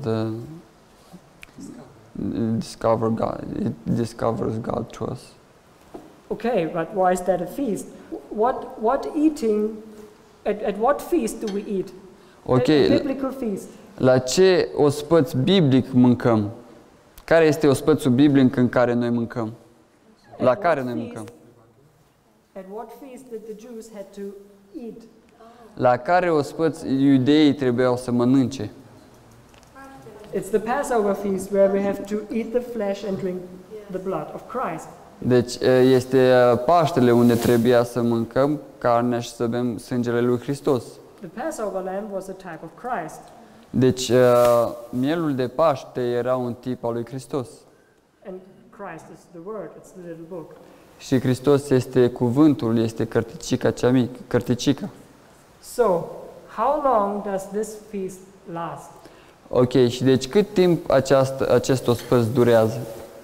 it discovers God to us. Okay, but why is that a feast? What eating? At what feast do we eat? Ok, A biblical feast. la ce ospăț biblic mâncăm? Care este ospățul biblic în care noi mâncăm? La care noi mâncăm? At what feast did the Jews had to eat? La care ospăț iudeii trebuiau să mănânce? It's the Passover feast where we have to eat the flesh and drink the blood of Christ. Deci este Paștele unde trebuia să mâncăm carnea și să bem sângele lui Hristos. The Passover lamb was a type of Christ. Deci mielul de Paște era un tip al lui Hristos. And Christ is the Word, it's the little book. Și Hristos este cuvântul, este cărticica cea mică, cărticica. So, how long does this feast last? Ok, și deci cât timp acest ospăț durează?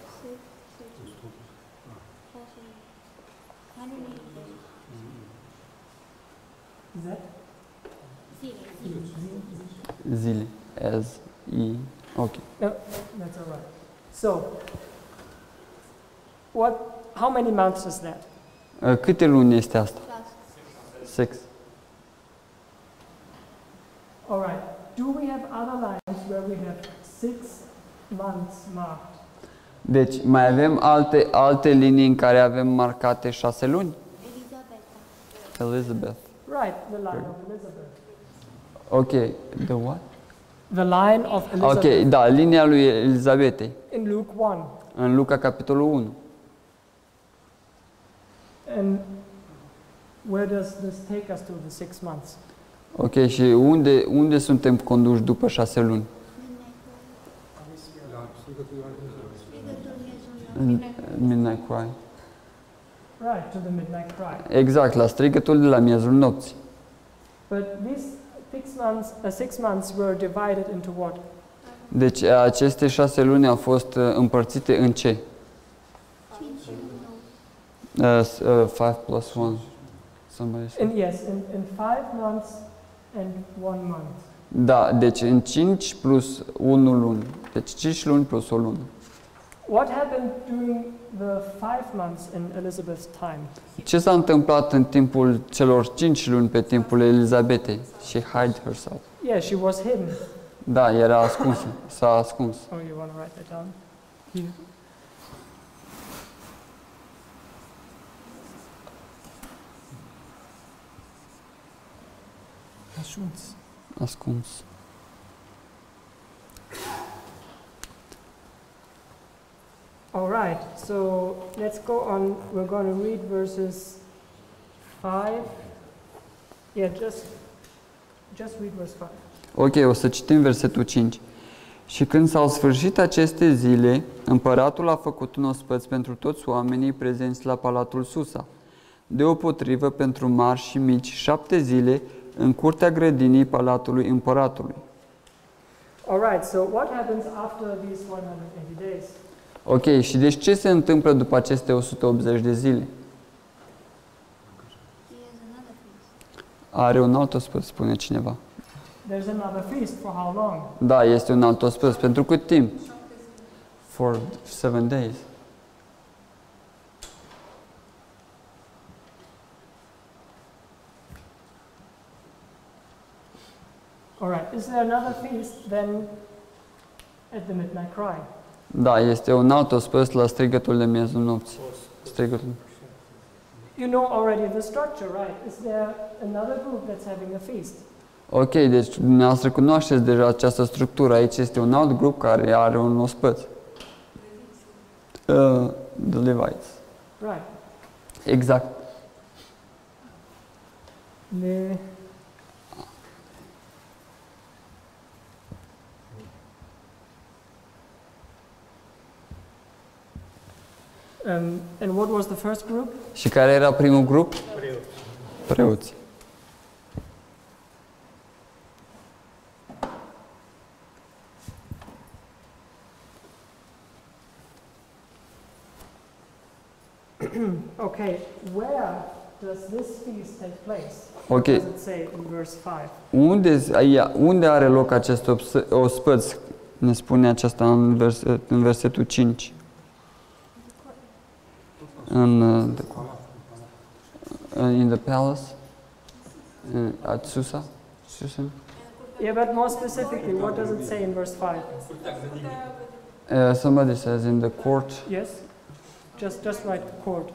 180 days. Is that? Zile. Ok. No, that's all right. So, how many months is that? Câte luni este asta? 6. All right. Do we have other lines where we have 6 months marked? Deci mai avem alte linii în care avem marcate 6 luni? Elizabeth. Right, the line of Elizabeth. Ok, the what? The line of Elizabeth. Ok, da, linia lui Elizabetei. In Luke 1. În Luca capitolul 1. And where does this take us to the 6 months? Ok, și unde suntem conduși după 6 luni? Midnight Cry. Right, to the midnight cry. Exact, la strigătul de la miezul nopții. But these 6 months were divided into what? Deci aceste 6 luni au fost împărțite în ce? 5 plus 1. Somebody said. Yes, in 5 months and 1 month. Da, deci în 5 plus 1 luni. Deci 5 luni plus o lună. What happened during the 5 months in Elizabeth's time? Ce s-a întâmplat în timpul celor 5 luni pe timpul Elizabetei? She hid herself. Yeah, she was hidden. Da, era ascunsă. S-a ascuns. Oh, you want to write that down? Here. Ascuns. All right, so let's go on. We're going to read verses 5. Yeah, just read verse 5. Ok, o să citim versetul 5. Și când s-au sfârșit aceste zile, împăratul a făcut un ospăț pentru toți oamenii prezenți la Palatul Susa. Deopotrivă, pentru mari și mici, 7 zile, în curtea grădinii Palatului Împăratului. All right, so what happens after these 180 days? Ok, și deci ce se întâmplă după aceste 180 de zile? Are un alt ospăț, spune cineva. There's another feast for how long? Da, este un alt ospăț. Pentru cât timp? For 7 days. All right. Is there another feast than at the midnight cry? Da, este un alt ospăț la strigătul de miezul nopții. Strigătul. You know already the structure, right? Is there another group that's having a feast? Ok, deci dumneavoastră cunoașteți deja această structură. Aici este un alt grup care are un ospăț. The Levites. Right. Exact. The and what was the first group? Și care era primul grup? Preoți. Okay, where does this feast take place? Ok. What does it say in verse 5? Unde are loc acest ospăț? Ne spune aceasta în versetul 5. In the palace? At Susa? Susan? Yeah, but more specifically, what does it say in verse 5? Somebody says in the court. Yes? Just write court.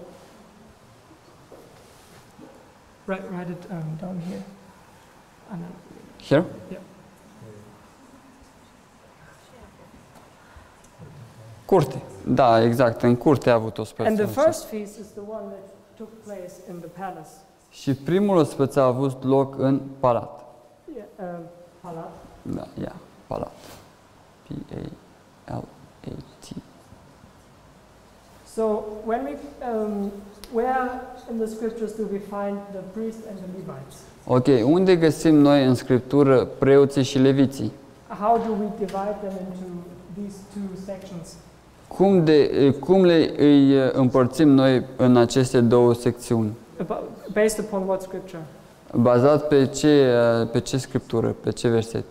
Write it down here. And then, Here? yeah. Curte. Da, exact. În curte a avut ospăț. And the first feast is the one that took place in the palace. Și primul ospăț a avut loc în palat. Yeah, palat. Da, palat. P-A-L-A-T. So when we, where in the scriptures do we find the priest and the Levites? Ok, unde găsim noi în Scriptură preoții și leviții? How do we divide them into these two sections? Cum îi împărțim noi în aceste două secțiuni? Based upon what scripture? Bazat pe ce Scriptură, pe ce verset?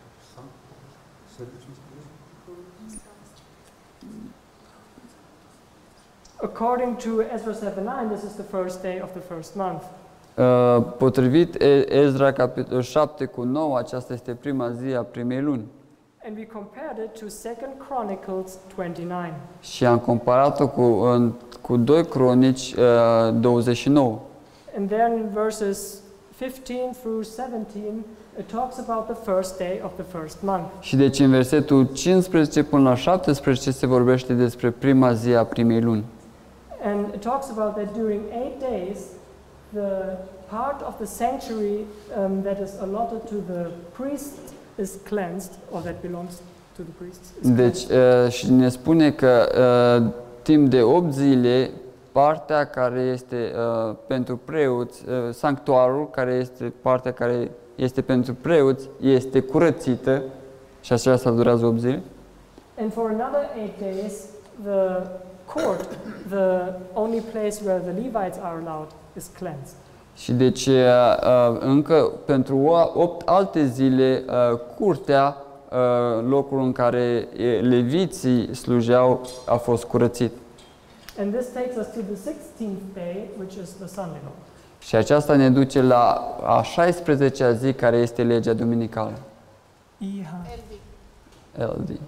According to Ezra 7:9, this is the first day of the first month. Potrivit Ezra capitolul 7:9, aceasta este prima zi a primei luni. And we compared it to 2 Chronicles 29. Și am comparat-o cu 2 Cronici 29. And then in verses 15 through 17, it talks about the first day of the first month. Și deci în versetul 15 până la 17 se vorbește despre prima zi a primei luni. And it talks about that during 8 days, the part of the sanctuary that is allotted to the priest is cleansed, or that belongs to the priests. Deci, și ne spune că timp de 8 zile, partea care este pentru preoți, sanctuarul, care este partea care este pentru preoți, este curățită și aceasta durează 8 zile. And for another 8 days, the court, the only place where the Levites are allowed, is cleansed. Și deci încă pentru 8 alte zile, curtea, locul în care leviții slujeau, a fost curățit. And this takes us to the 16th day, which is the Sunday law. Și aceasta ne duce la a 16-a zi, care este legea duminicală. LD. LD,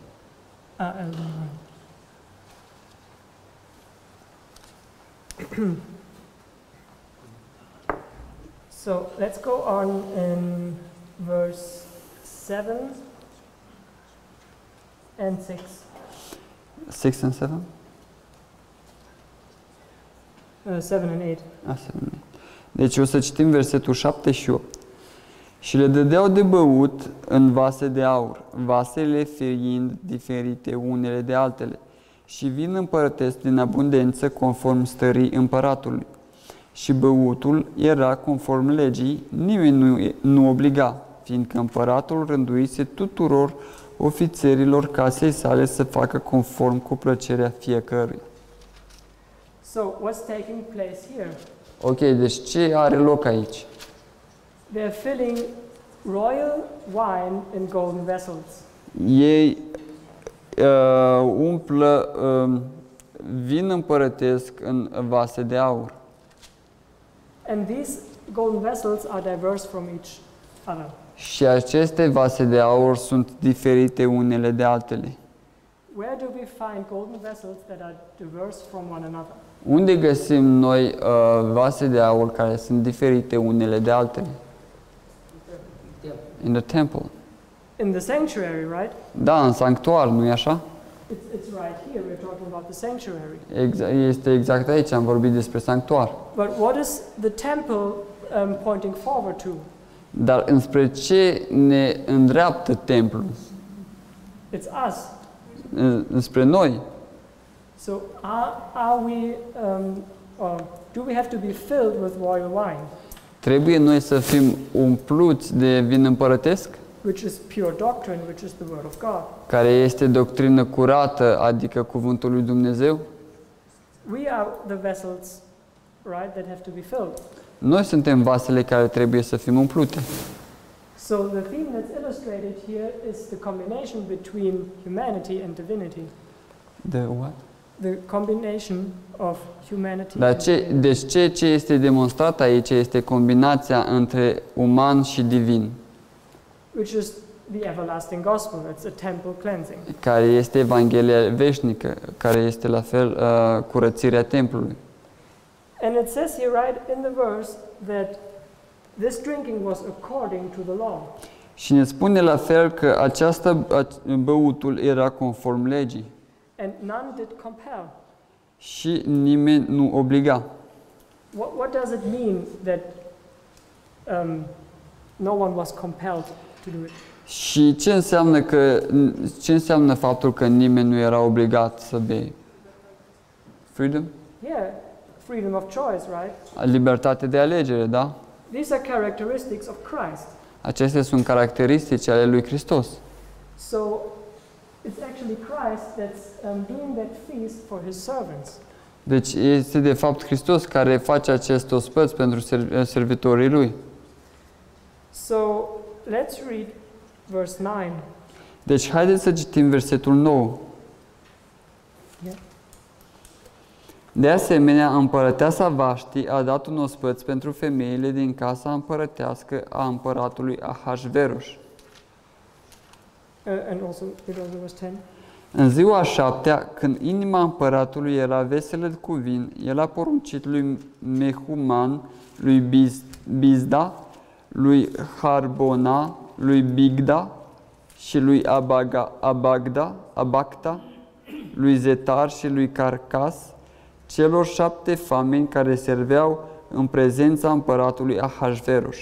right. So let's go on in verse 7 and 6. 6 and 7? 7 and 8. Deci o să citim versetul 7 și 8. Și le dădeau de băut în vase de aur, vasele fiind diferite unele de altele, și vin împărătesc din abundență conform stării împăratului. Și băutul era conform legii, nimeni nu obliga, fiindcă împăratul rânduise tuturor ofițerilor casei sale să facă conform cu plăcerea fiecăruia. So what's taking place here? Ok, deci ce are loc aici? they're filling royal wine in golden vessels. Ei umplă vin împărătesc în vase de aur. And these golden vessels are diverse from each other. Și aceste vase de aur sunt diferite unele de altele. Where do we find golden vessels that are diverse from one another? Unde găsim noi vase de aur care sunt diferite unele de altele? In the temple. In the sanctuary, right? Da, în sanctuar, nu-i așa? It's right here. We're talking about the sanctuary. Este exact aici, am vorbit despre sanctuar. But what is the temple pointing forward to? Dar înspre ce ne îndreaptă templul? It's us. Înspre noi. So are we, or do we have to be filled with royal wine? Trebuie noi să fim umpluți de vin împărătesc, Which is pure doctrine, which is the word of God. care este doctrină curată, adică cuvântul lui Dumnezeu. We are the vessels, right, that have to be filled. Noi suntem vasele care trebuie să fim umplute. So the theme that's illustrated here is the combination between humanity and divinity. The what? The combination of humanity Dar and divinity. deci ceea ce este demonstrat aici este combinația între uman și divin, Which is the everlasting gospel. It's a temple cleansing. care este Evanghelia veșnică, care este la fel curățirea templului. And it says here, right, in the verse, that this drinking was according to the law. Și ne spune la fel că această băutul era conform legii And none did compel. și nimeni nu obliga. What does it mean that no one was compelled to do it? Și ce înseamnă faptul că nimeni nu era obligat să bei? Freedom? Yeah, freedom of choice, right? Libertate de alegere, da? These are characteristics of Christ. Acestea sunt caracteristici ale lui Hristos. So it's actually Christ that's doing that feast for his servants. Deci este de fapt Hristos care face acest ospăț pentru servitorii lui. So let's read verse 9. Deci haideți să citim versetul 9. Yeah. De asemenea, împărăteasa Vaști a dat un ospăț pentru femeile din casa împărătească a împăratului Ahasveros. And also verse 10. În ziua a 7-a, când inima împăratului era veselă cu vin, el a poruncit lui Mehuman, lui Bizda, lui Harbona, lui Bigda și lui Abagda, lui Zetar și lui Carcas, celor 7 fameni care serveau în prezența împăratului Ahasveros.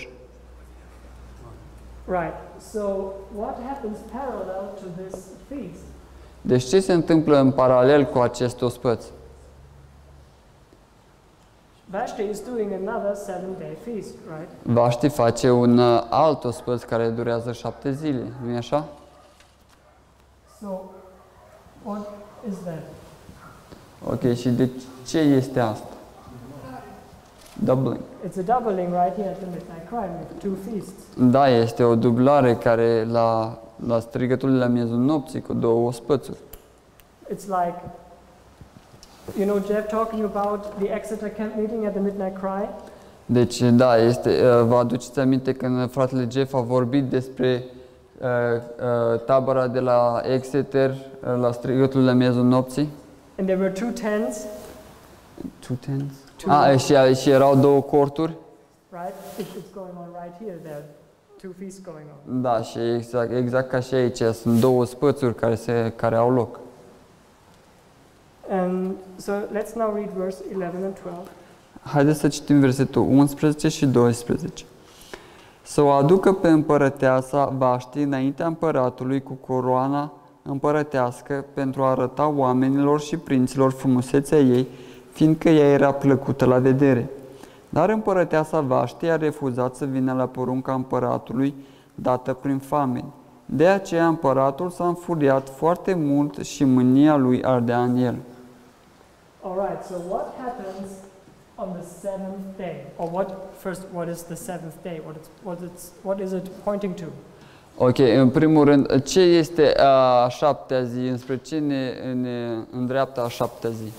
Right. So what happens parallel to this feast? Deci ce se întâmplă în paralel cu acest ospăț? Vashti is doing another 7-day feast, right? Vaști face un alt ospăț care durează 7 zile, nu-i așa? So what is that? Ok, și de ce este asta? Doubling. It's a doubling right here at the midnight cry with 2 feasts. Da, este o dublare care la strigătul de la miezul nopții cu 2 ospățuri. It's like, you know, Jeff talking about the Exeter camp meeting at the midnight cry. Deci, da, vă aduceți aminte când fratele Jeff a vorbit despre tabăra de la Exeter la strigătul de la miezul nopții? And there were 2 tents, 2 tents? Și erau 2 corturi? right? It's going on right here. There are 2 feasts going on. Da, și exact ca și aici, sunt 2 ospățuri care au loc. And so let's now read verse 11 and 12. Haideți să citim versetul 11 și 12. Să o aducă pe împărăteasa Vaști înaintea împăratului cu coroana împărătească pentru a arăta oamenilor și prinților frumusețea ei, fiindcă ea era plăcută la vedere. Dar împărăteasa Vaști a refuzat să vină la porunca împăratului dată prin fameni. De aceea împăratul s-a înfuriat foarte mult și mânia lui ardea în el. All right. So what happens on the seventh day? Or what is the seventh day? What is it pointing to? Ok, în primul rând, ce este a șaptea zi? Înspre ce ne îndreaptă a șaptea zi?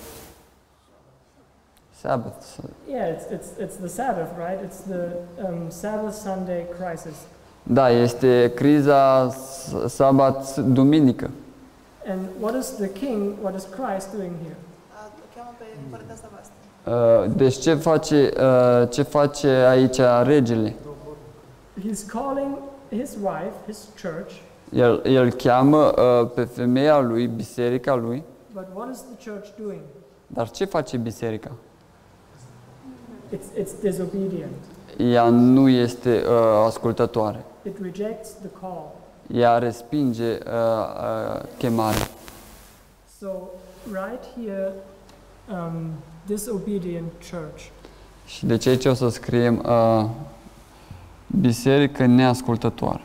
Sabbath. Yeah, it's the Sabbath, right? It's the Sabbath Sunday crisis. Da, este criza sabat duminică. And what is Christ doing here? Cheamă pe împărăteasa voastră. Deci ce face aici regele? He's calling his wife, his church. El cheamă pe femeia lui, biserica lui. But what is the church doing? Dar ce face biserica? It's disobedient. Ea nu este ascultătoare. It rejects the call. Ea respinge chemarea. So right here, disobedient church. Și de aici o să scriem biserică neascultătoare.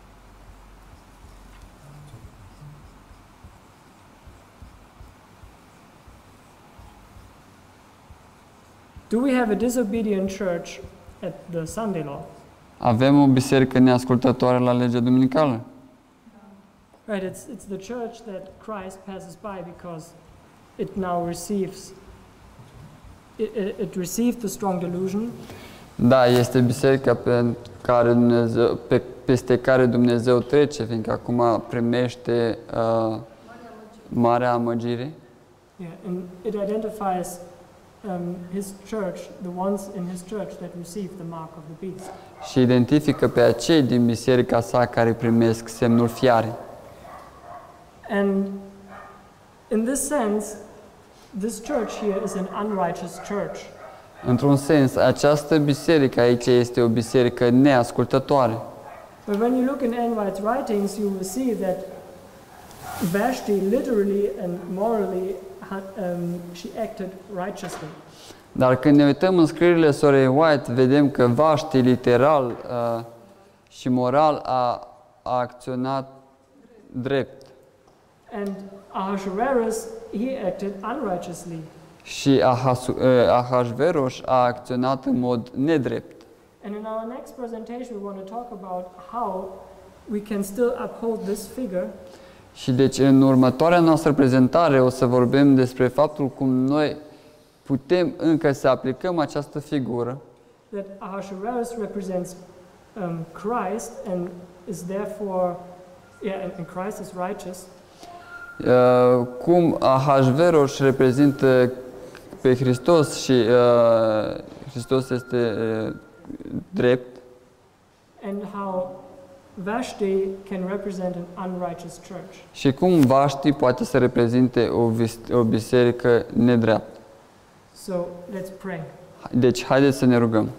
Do we have a disobedient church at the Sunday law? Avem o biserică neascultătoare la legea duminicală? Right, it's the church that Christ passes by because it now receives it received the strong delusion. Da, este biserica peste care Dumnezeu trece, fiindcă acum primește marea amăgire. Yeah, and it identifies his church, the ones in his church that receive the mark of the beast. Și identifică pe acei din biserica sa care primesc semnul fiarei. And in this sense, this church here is an unrighteous church. Într-un sens, această biserică aici este o biserică neascultătoare. But when you look in Ellen White's writings, you will see that Vashti literally and morally she acted righteously. Dar când ne uităm în scrierile sorei White, vedem că Vashti literal și moral a acționat drept. And Ahasuerus, he acted unrighteously. Și Ahasveros a acționat în mod nedrept. And in our next presentation we want to talk about how we can still uphold this figure. Și deci în următoarea noastră prezentare o să vorbim despre faptul cum noi putem încă să aplicăm această figură. That Ahasuerus represents Christ and is therefore, and Christ is righteous. Cum Ahasveros reprezintă pe Hristos și Hristos este drept. And how Vashti can represent an unrighteous church. Și cum Vashti poate să reprezinte o biserică nedreaptă. So let's pray. Deci haideți să ne rugăm.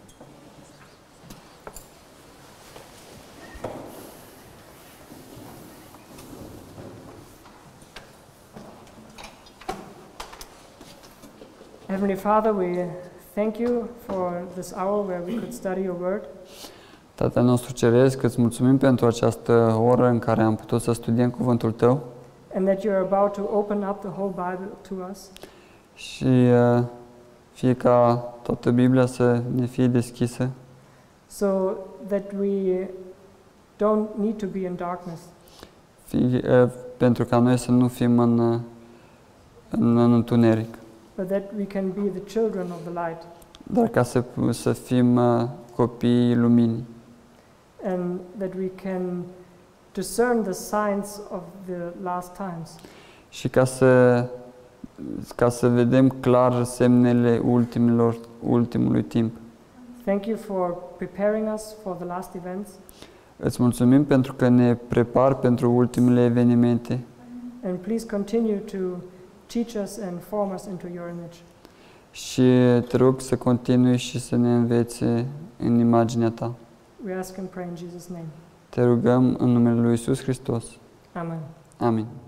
Heavenly Father, we thank you for this hour where we could study your word. Tatăl nostru Ceresc, îți mulțumim pentru această oră în care am putut să studiem cuvântul Tău. And that you're about to open up the whole Bible to us. Și fie ca toată Biblia să ne fie deschisă. So that we don't need to be in darkness. Pentru ca noi să nu fim în întuneric. But that we can be the children of the light. Dar ca să fim copiii luminii. And that we can discern the signs of the last times. Și ca să vedem clar semnele ultimului timp. Thank you for preparing us for the last events. Îți mulțumim pentru că ne prepari pentru ultimele evenimente. And please continue to teach us and form us into your image. Și te rog să continui și să ne învețe în imaginea Ta. We ask and pray in Jesus' name. Te rugăm în numele Lui Iisus Hristos. Amen. Amin.